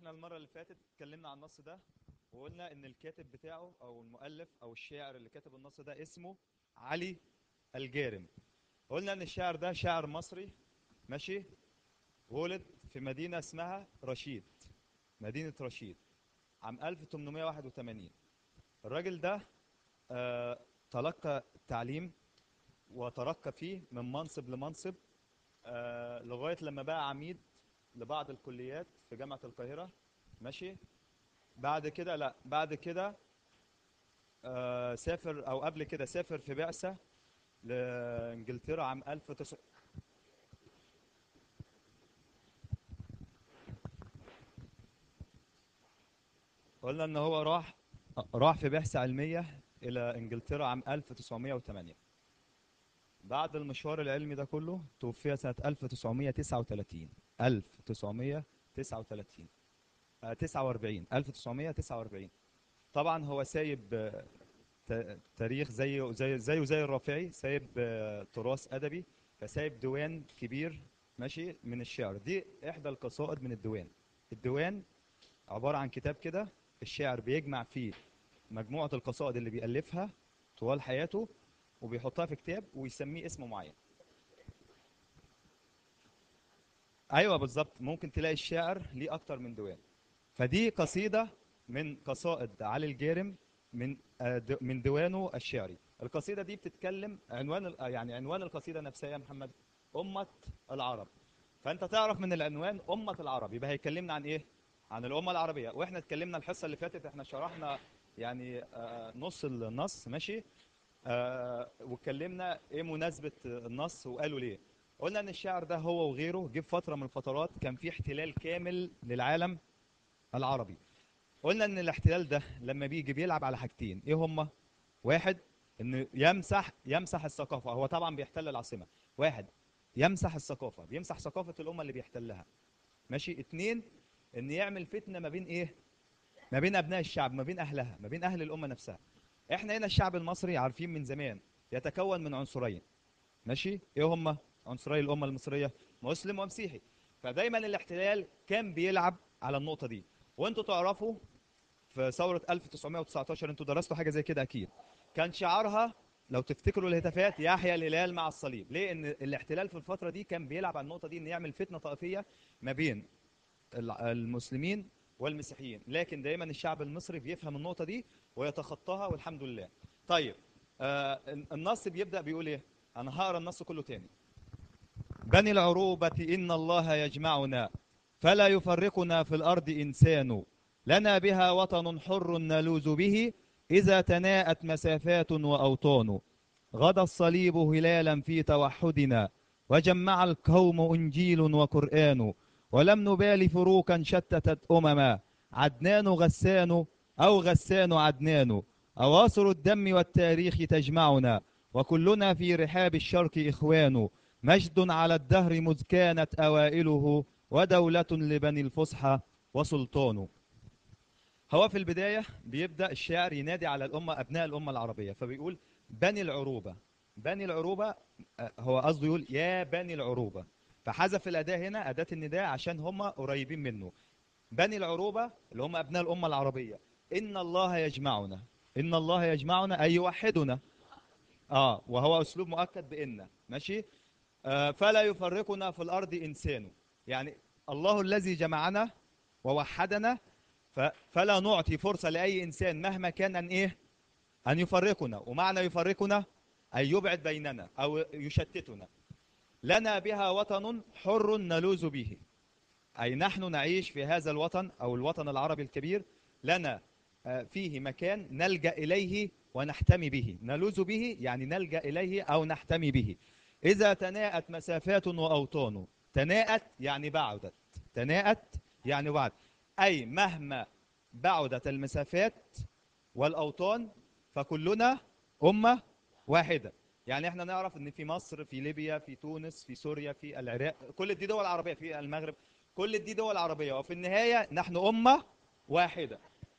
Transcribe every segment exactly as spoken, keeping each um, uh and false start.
احنا المرة اللي فاتت اتكلمنا عن النص ده، وقلنا ان الكاتب بتاعه او المؤلف او الشاعر اللي كاتب النص ده اسمه علي الجارم. قلنا ان الشاعر ده شاعر مصري، ماشي. ولد في مدينة اسمها رشيد، مدينة رشيد، عام ألف وثمانمائة وواحد وثمانين. الراجل ده آه تلقى التعليم وترقى فيه من منصب لمنصب، آه لغاية لما بقى عميد لبعض الكليات في جامعة القاهرة، ماشي. بعد كده لا بعد كده آه سافر، او قبل كده سافر في بعثة لانجلترا عام ألف وتسعمائة. قلنا ان هو راح راح في بعثة علمية الى انجلترا عام ألف وتسعمائة وثمانية. بعد المشوار العلمي ده كله توفي سنة ألف وتسعمائة وتسعة وثلاثين. ألف وتسعمائة وتسعة وثلاثين آه تسعة وأربعين ألف وتسعمائة وتسعة وأربعين. طبعا هو سايب آه، ت- تاريخ زيه زي زيه زي الرافعي، سايب آه، تراث ادبي، فسايب ديوان كبير، ماشي، من الشعر. دي احدى القصائد من الديوان. الديوان عبارة عن كتاب كده، الشاعر بيجمع فيه مجموعة القصائد اللي بيألفها طوال حياته، وبيحطها في كتاب ويسميه اسم معين. ايوه بالظبط، ممكن تلاقي الشاعر ليه اكتر من ديوان. فدي قصيدة من قصائد علي الجارم، من آه، د- من ديوانه الشعري. القصيدة دي بتتكلم عنوان ال- آه، يعني عنوان القصيدة نفسها يا محمد أمة العرب. فأنت تعرف من العنوان أمة العرب يبقى هيكلمنا عن إيه؟ عن الأمة العربية. وإحنا اتكلمنا الحصة اللي فاتت، إحنا شرحنا يعني آه، نص النص، ماشي. آه، واتكلمنا إيه مناسبة النص وقالوا ليه. قلنا إن الشاعر ده هو وغيره جه في فترة من الفترات كان في احتلال كامل للعالم العربي. قلنا ان الاحتلال ده لما بيجي بيلعب على حاجتين، ايه هما؟ واحد، انه يمسح يمسح الثقافه، هو طبعا بيحتل العاصمه. واحد، يمسح الثقافه، بيمسح ثقافه الامه اللي بيحتلها، ماشي. اتنين، ان يعمل فتنه ما بين ايه؟ ما بين ابناء الشعب، ما بين اهلها، ما بين اهل الامه نفسها. احنا هنا الشعب المصري عارفين من زمان يتكون من عنصرين، ماشي. ايه هما عنصري الامه المصريه؟ مسلم ومسيحي. فدايما الاحتلال كان بيلعب على النقطه دي. وانتوا تعرفوا في ثورة ألف وتسعمائة وتسعة عشر، انتوا درستوا حاجة زي كده اكيد، كان شعارها لو تفتكروا الهتافات يحيى الهلال مع الصليب. ليه؟ ان الاحتلال في الفترة دي كان بيلعب على النقطة دي، ان يعمل فتنة طائفية ما بين الع- المسلمين والمسيحيين. لكن دايما الشعب المصري بيفهم النقطة دي ويتخطاها، والحمد لله. طيب، آه النص بيبدأ بيقول ايه؟ انا هقرا النص كله تاني. بني العروبة إن الله يجمعنا، فلا يفرقنا في الأرض إنسان، لنا بها وطن حر نلوذ به، إذا تناءت مسافات وأوطان. غدا الصليب هلالا في توحدنا، وجمع القوم إنجيل وقرآن، ولم نبال فروقا شتتت أمما، عدنان غسان أو غسان عدنان، أواصر الدم والتاريخ تجمعنا، وكلنا في رحاب الشرق إخوان، مجد على الدهر مذ كانت أوائله، ودولة لبني الفصحى وسلطان. هو في البداية بيبدأ الشاعر ينادي على الأمة، أبناء الأمة العربية، فبيقول بني العروبة. بني العروبة، آه، هو قصده يقول يا بني العروبة، فحذف الأداة هنا، أداة النداء، عشان هم قريبين منه. بني العروبة اللي هم أبناء الأمة العربية، إن الله يجمعنا. إن الله يجمعنا أي يوحدنا. آه وهو أسلوب مؤكد بإن، ماشي. آه، فلا يفرقنا في الأرض إنسان، يعني الله الذي جمعنا ووحدنا، ف- فلا نعطي فرصة لأي إنسان مهما كان أن إيه؟ أن يفرقنا. ومعنى يفرقنا أن يبعد بيننا أو يشتتنا. لنا بها وطن حر نلوذ به، أي نحن نعيش في هذا الوطن أو الوطن العربي الكبير. لنا آه، فيه مكان نلجأ إليه ونحتمي به. نلوذ به يعني نلجأ إليه أو نحتمي به. إذا تناءت مسافات وأوطان. تناءت يعني بعدت. تناءت يعني بعد، أي مهما بعدت المسافات والأوطان فكلنا أمة واحدة. يعني احنا نعرف ان في مصر، في ليبيا، في تونس، في سوريا، في العراق، كل دي دول عربية، في المغرب، كل دي دول عربية، وفي النهاية نحن أمة واحدة.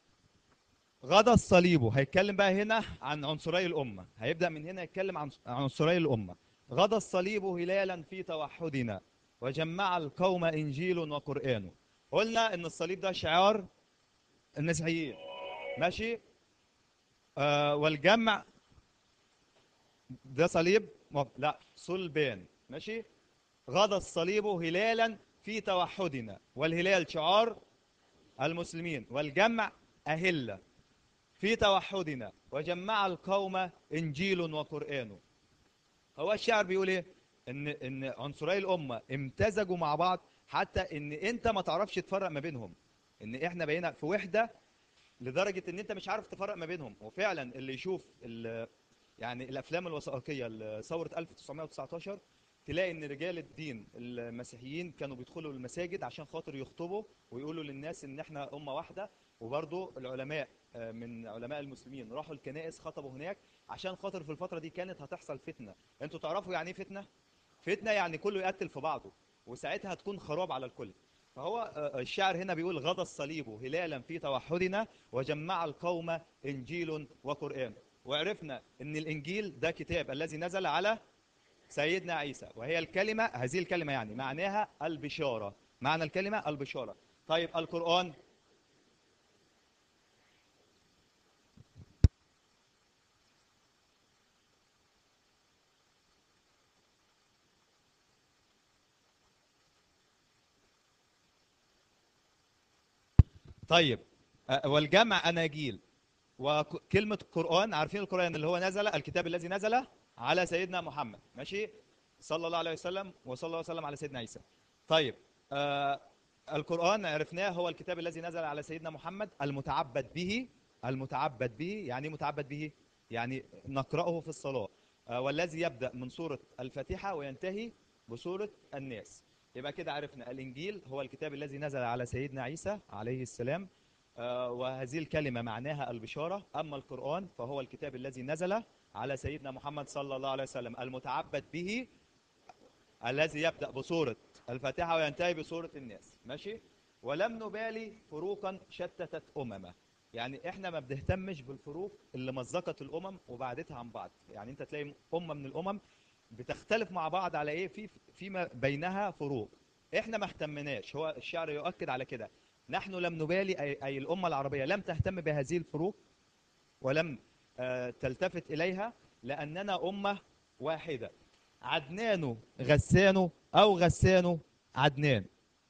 غدا الصليب، هيتكلم بقى هنا عن عنصري الأمة، هيبدأ من هنا يتكلم عن عنصري الأمة. غدا الصليب هلالا في توحدنا، وجمع القوم إنجيل وقرآن. قلنا ان الصليب ده شعار المسيحيين، ماشي. آه والجمع ده صليب م- لا صلبان، ماشي. غدا الصليب هلالا في توحدنا، والهلال شعار المسلمين، والجمع أهلة في توحدنا، وجمع القوم إنجيل وقرآن. هو الشعر بيقول ايه؟ ان ان عنصري الامه امتزجوا مع بعض، حتى ان انت ما تعرفش تفرق ما بينهم، ان احنا بقينا في وحده لدرجه ان انت مش عارف تفرق ما بينهم. وفعلا اللي يشوف ال- يعني الافلام الوثائقيه لثوره ألف وتسعمائة وتسعة عشر، تلاقي ان رجال الدين المسيحيين كانوا بيدخلوا المساجد عشان خاطر يخطبوا ويقولوا للناس ان احنا امه واحده. وبرضه العلماء آه، من علماء المسلمين راحوا الكنائس خطبوا هناك، عشان خاطر في الفتره دي كانت هتحصل فتنه. انتوا تعرفوا يعني ايه فتنه؟ فتنه يعني كله يقتل في بعضه، وساعتها هتكون خراب على الكل. فهو آه، الشاعر هنا بيقول غدا الصليب هلالا في توحدنا، وجمع القوم انجيل وقران. وعرفنا ان الانجيل ده كتاب الذي نزل على سيدنا عيسى، وهي الكلمه، هذه الكلمه يعني معناها البشاره، معنى الكلمه البشاره. طيب القران؟ طيب آه، والجمع اناجيل. وكلمة قرآن، عارفين القرآن اللي هو نزل، الكتاب الذي نزل على سيدنا محمد، ماشي، صلى الله عليه وسلم، وصلى الله وسلم على سيدنا عيسى. طيب آه القرآن عرفناه هو الكتاب الذي نزل على سيدنا محمد المتعبد به. المتعبد به يعني إيه متعبد به؟ يعني نقرأه في الصلاة. آه والذي يبدأ من سورة الفاتحة وينتهي بسورة الناس. يبقى كده عرفنا الإنجيل هو الكتاب الذي نزل على سيدنا عيسى عليه السلام، آه، وهذه الكلمة معناها البشارة. أما القرآن فهو الكتاب الذي نزل على سيدنا محمد صلى الله عليه وسلم المتعبد به، الذي يبدأ بسورة الفاتحة وينتهي بسورة الناس، ماشي. ولم نبالي فروقا شتتت أمما، يعني احنا ما بنهتمش بالفروق اللي مزقت الأمم وبعدتها عن بعض. يعني انت تلاقي أمة من الأمم بتختلف مع بعض على ايه؟ في فيما بينها فروق، احنا ما اهتمناش. هو الشعر يؤكد على كده: نحن لم نبالي، أي, أي الأمة العربية لم تهتم بهذه الفروق، ولم آه، تلتفت إليها، لأننا أمة واحدة. عدنان غسان أو غسان عدنان.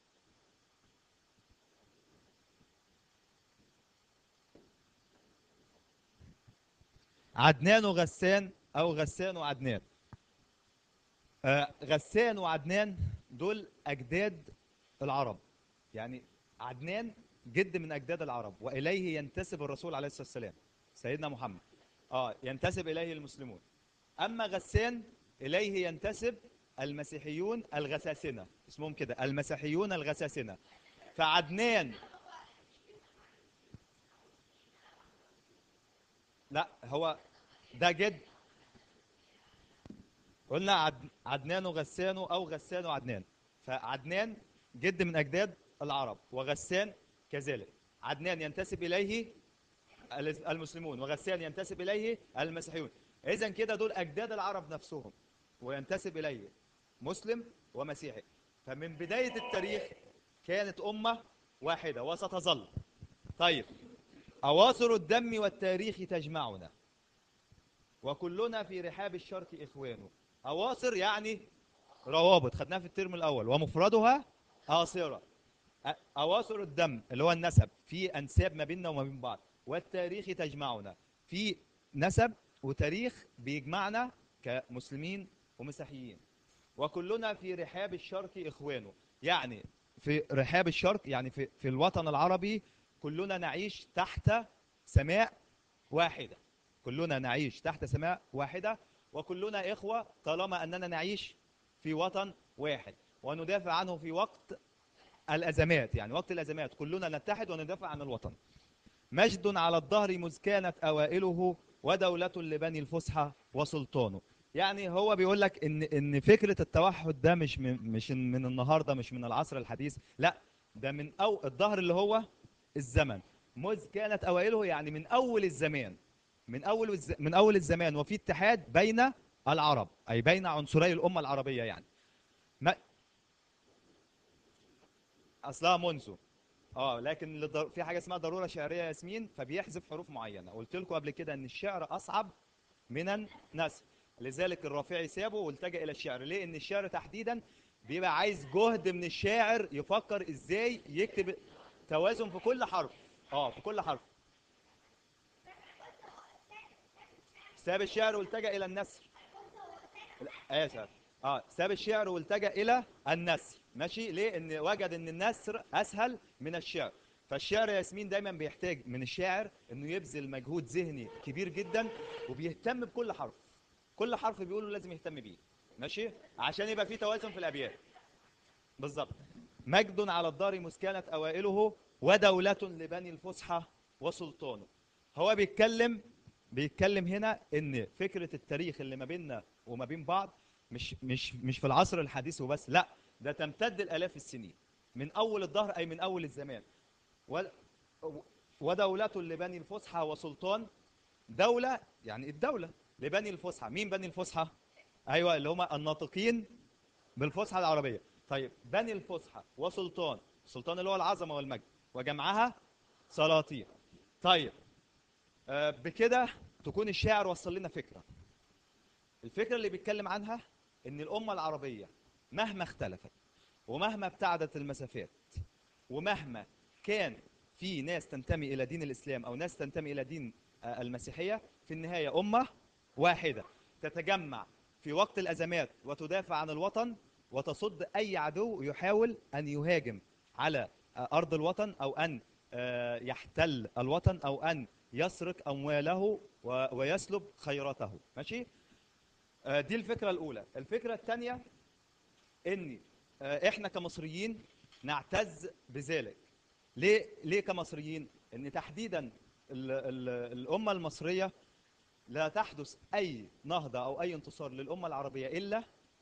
عدنان غسان أو غسان عدنان. آه، غسان وعدنان دول أجداد العرب، يعني عدنان جد من أجداد العرب، وإليه ينتسب الرسول عليه الصلاة والسلام سيدنا محمد. اه ينتسب إليه المسلمون. أما غسان إليه ينتسب المسيحيون الغساسنة، اسمهم كده المسيحيون الغساسنة. فعدنان، لا هو ده جد. قلنا عد... عدنان وغسان أو غسان وعدنان. فعدنان جد من أجداد العرب، وغسان كذلك. عدنان ينتسب إليه المسلمون، وغسان ينتسب إليه المسيحيون. إذا كده دول أجداد العرب نفسهم، وينتسب إليه مسلم ومسيحي. فمن بداية التاريخ كانت أمة واحدة وستظل. طيب أواصر الدم والتاريخ تجمعنا، وكلنا في رحاب الشرق إخوان. أواصر يعني روابط، خدناها في الترم الأول، ومفردها آصرة. أ- أواصر الدم اللي هو النسب، في أنساب ما بيننا وما بين بعض. والتاريخ تجمعنا، في نسب وتاريخ بيجمعنا كمسلمين ومسيحيين. وكلنا في رحاب الشرق إخوانه، يعني في رحاب الشرق يعني في, في الوطن العربي كلنا نعيش تحت سماء واحدة. كلنا نعيش تحت سماء واحدة، وكلنا إخوة طالما أننا نعيش في وطن واحد، وندافع عنه في وقت الأزمات. يعني وقت الأزمات كلنا نتحد وندافع عن الوطن. مجد على الظهر مذ كانت أوائله، ودولة لبني الفصحى وسلطانه. يعني هو بيقول لك ان ان فكره التوحد ده مش من مش من النهارده، مش من العصر الحديث، لا، ده من أو الظهر اللي هو الزمن. مذ كانت اوائله يعني من اول الزمان، من اول الز... من اول الزمان، وفي اتحاد بين العرب، اي بين عنصري الامه العربيه يعني. ما... اصلها منذ، اه لكن لضر... في حاجه اسمها ضروره شعريه يا ياسمين، فبيحذف حروف معينه. قلت لكم قبل كده ان الشعر اصعب من النثر، لذلك الرافعي سابه والتجأ الى الشعر. ليه؟ ان الشعر تحديدا بيبقى عايز جهد من الشاعر يفكر ازاي يكتب توازن في كل حرف. اه في كل حرف. ساب الشعر والتجأ الى النثر. اسف. اه ساب الشعر والتجأ الى النثر. ماشي. ليه؟ ان وجد ان النثر اسهل من الشعر. فالشعر يا ياسمين دايما بيحتاج من الشاعر انه يبذل مجهود ذهني كبير جدا، وبيهتم بكل حرف. كل حرف بيقوله لازم يهتم بيه. ماشي. عشان يبقى في توازن في الابيات. بالظبط. مجد على الدار مسكنت اوائله، ودولة لبني الفصحى وسلطانه. هو بيتكلم بيتكلم هنا ان فكرة التاريخ اللي ما بيننا وما بين بعض مش مش مش في العصر الحديث وبس، لا، ده تمتد الالاف السنين من اول الدهر، اي من اول الزمان. و- ودولة لبني الفصحى وسلطان. دولة يعني الدولة لبني الفصحى. مين بني الفصحى؟ ايوه، اللي هم الناطقين بالفصحى العربية. طيب بني الفصحى وسلطان، سلطان اللي هو العظمة والمجد، وجمعها سلاطين. طيب آه، بكده تكون الشاعر وصل لنا فكرة. الفكرة اللي بيتكلم عنها ان الأمة العربية مهما اختلفت، ومهما ابتعدت المسافات، ومهما كان في ناس تنتمي إلى دين الإسلام أو ناس تنتمي إلى دين آه، المسيحية، في النهاية أمة واحدة تتجمع في وقت الأزمات وتدافع عن الوطن، وتصد أي عدو يحاول أن يهاجم على آه، أرض الوطن، أو أن آه، يحتل الوطن، أو أن يسرق أمواله و- ويسلب خيراته. ماشي. آه، دي الفكرة الأولى. الفكرة الثانية ان آه، احنا كمصريين نعتز بذلك. ليه ليه كمصريين؟ ان تحديدا ال ال الامه المصريه لا تحدث اي نهضه او اي انتصار للامه العربيه الا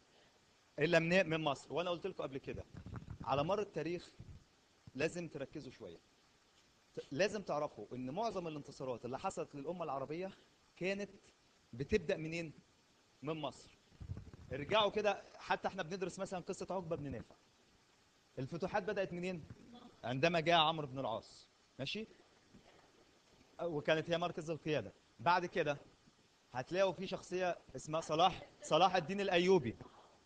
الا من من مصر. وانا قلت لكم قبل كده على مر التاريخ لازم تركزوا شويه. ت- لازم تعرفوا ان معظم الانتصارات اللي حصلت للامه العربيه كانت بتبدا منين؟ من مصر. ارجعوا كده، حتى احنا بندرس مثلا قصه عقبه بن نافع. الفتوحات بدات منين؟ عندما جاء عمرو بن العاص. ماشي. وكانت هي مركز القياده. بعد كده هتلاقوا في شخصيه اسمها صلاح صلاح الدين الايوبي.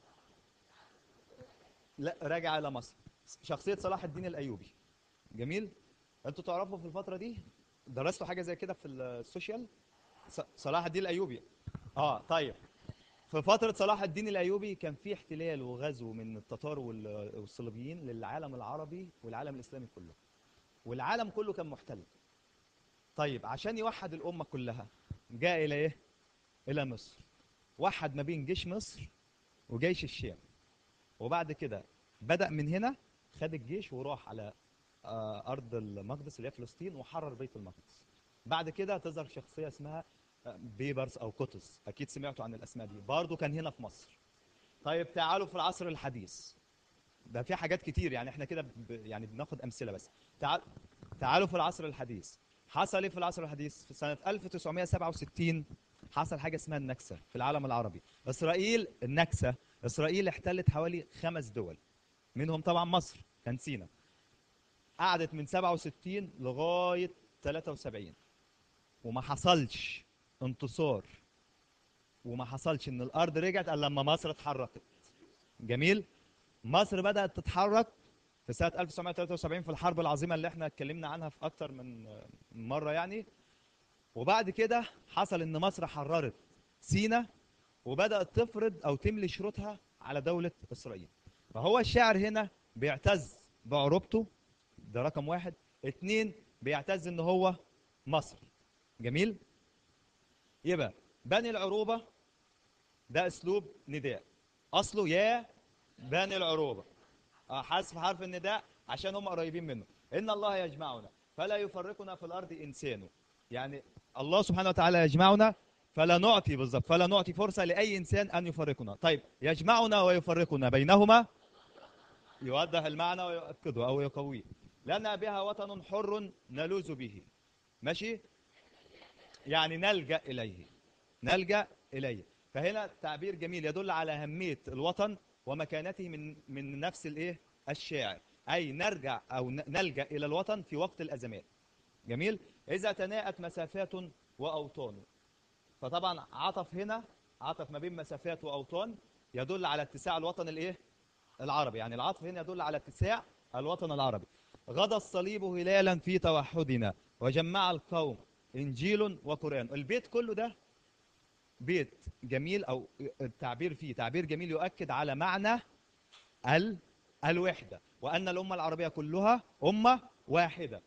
لا، راجع الى مصر. شخصيه صلاح الدين الايوبي. جميل. انتوا تعرفوا في الفتره دي درستوا حاجه زي كده في السوشيال؟ ص- صلاح الدين الايوبي. اه طيب. في فتره صلاح الدين الايوبي كان في احتلال وغزو من التتار وال- والصليبيين للعالم العربي والعالم الاسلامي كله، والعالم كله كان محتل. طيب عشان يوحد الامه كلها جاء الى ايه؟ الى مصر. وحد ما بين جيش مصر وجيش الشام. وبعد كده بدأ من هنا، خد الجيش وراح على آه، ارض المقدس اللي هي فلسطين، وحرر بيت المقدس. بعد كده تظهر شخصيه اسمها آه، بيبرس او قطز. اكيد سمعتوا عن الاسماء دي، برضه كان هنا في مصر. طيب تعالوا في العصر الحديث. ده في حاجات كتير يعني، احنا كده ب... يعني بناخد امثله بس. تعال... تعالوا في العصر الحديث. حصل ايه في العصر الحديث؟ في سنه ألف وتسعمائة وسبعة وستين حصل حاجه اسمها النكسه في العالم العربي. اسرائيل النكسه. اسرائيل احتلت حوالي خمس دول، منهم طبعا مصر، كان سينا. قعدت من سبعة وستين لغايه ثلاثة وسبعين، وما حصلش انتصار، وما حصلش ان الارض رجعت الا لما مصر اتحركت. جميل. مصر بدات تتحرك في سنه ألف وتسعمائة وثلاثة وسبعين في الحرب العظيمه اللي احنا اتكلمنا عنها في اكتر من من مره يعني. وبعد كده حصل ان مصر حررت سينا، وبدات تفرض او تملي شروطها على دوله اسرائيل. فهو الشاعر هنا بيعتز بعروبته، ده رقم واحد. اتنين، بيعتز ان هو مصري. جميل. يبقى بني العروبه ده اسلوب نداء، اصله يا بني العروبه. اه حذف حرف النداء عشان هم قريبين منه. ان الله يجمعنا فلا يفرقنا في الارض انسان. يعني الله سبحانه وتعالى يجمعنا، فلا نعطي بالظبط فلا نعطي فرصه لاي انسان ان يفرقنا. طيب يجمعنا ويفرقنا بينهما، يوضح المعنى ويؤكده او يقويه. لنا بها وطن حر نلوذ به. ماشي. يعني نلجا اليه. نلجا اليه. فهنا تعبير جميل يدل على اهميه الوطن ومكانته من من نفس الايه؟ الشاعر. أي نرجع أو ن- نلجأ إلى الوطن في وقت الأزمات. جميل. إذا تناءت مسافات وأوطان. فطبعا عطف هنا، عطف ما بين مسافات وأوطان يدل على اتساع الوطن الإيه؟ العربي. يعني العطف هنا يدل على اتساع الوطن العربي. غدا الصليب هلالا في توحدنا وجمع القوم إنجيل وقرآن. البيت كله ده بيت جميل، أو التعبير فيه تعبير جميل يؤكد على معنى ال الوحدة، وأن الأمة العربية كلها أمة واحدة.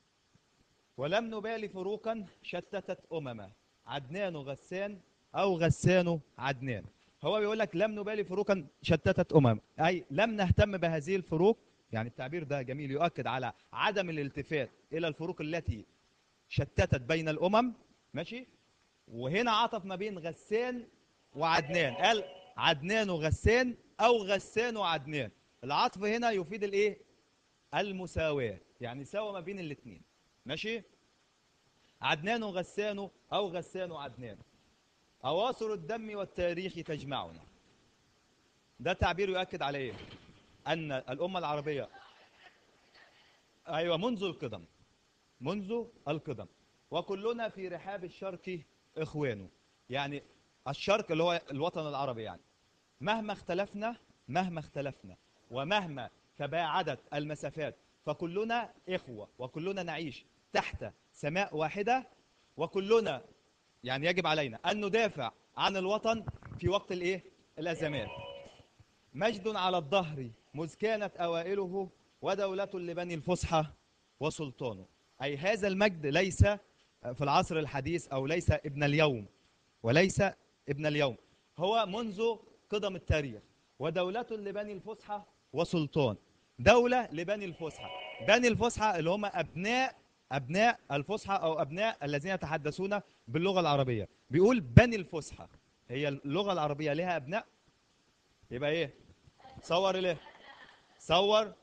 ولم نبالي فروقا شتتت أمما، عدنان غسان أو غسان عدنان. هو بيقول لك لم نبالي فروقا شتتت أمم، أي لم نهتم بهذه الفروق. يعني التعبير ده جميل يؤكد على عدم الالتفات إلى الفروق التي شتتت بين الأمم. ماشي. وهنا عطف ما بين غسان وعدنان، قال عدنان وغسان أو غسان وعدنان. العطف هنا يفيد الإيه؟ المساواة، يعني ساوى ما بين الاثنين. ماشي. عدنان غسان أو غسان عدنان، أواصر الدم والتاريخ تجمعنا. ده تعبير يؤكد على إيه؟ أن الأمة العربية، أيوة، منذ القدم، منذ القدم، وكلنا في رحاب الشرق إخوانه. يعني الشرق اللي هو الوطن العربي، يعني مهما اختلفنا، مهما اختلفنا ومهما تباعدت المسافات، فكلنا إخوة، وكلنا نعيش تحت سماء واحدة، وكلنا يعني يجب علينا أن ندافع عن الوطن في وقت الإيه؟ الأزمات. مجد على الظهر مذ كانت أوائله، ودولة لبني الفصحى وسلطانه. أي هذا المجد ليس في العصر الحديث، أو ليس ابن اليوم، وليس ابن اليوم، هو منذ قدم التاريخ. ودولة لبني الفصحى وسلطان. دولة لبني الفصحى، بني الفصحى اللي هم أبناء أبناء الفصحى، أو أبناء الذين يتحدثون باللغة العربية. بيقول بني الفصحى، هي اللغة العربية لها أبناء، يبقى إيه؟ صور ليه؟ صور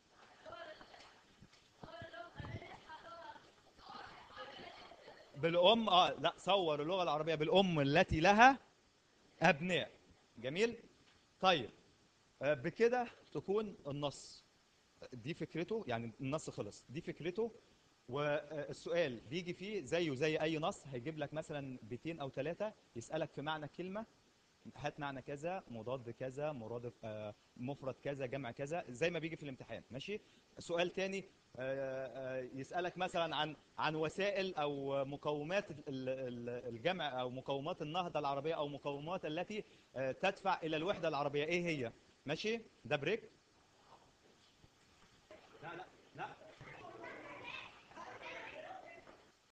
بالأم. آه لا، صور اللغة العربية بالأم التي لها أبناء. جميل. طيب، آه، بكده تكون النص، دي فكرته، يعني النص خلص، دي فكرته. والسؤال بيجي فيه زيه زي اي نص، هيجيب لك مثلا بيتين او ثلاثه، يسالك في معنى كلمه، هات معنى كذا، مضاد كذا، مرادف، آه، مفرد كذا، جمع كذا، زي ما بيجي في الامتحان. ماشي. سؤال تاني، آه، آه، يسالك مثلا عن عن وسائل او مقومات ال- ال- الجمع، او مقومات النهضه العربيه، او مقومات التي آه، تدفع الى الوحده العربيه، ايه هي؟ ماشي. ده بريك. لا لا لا،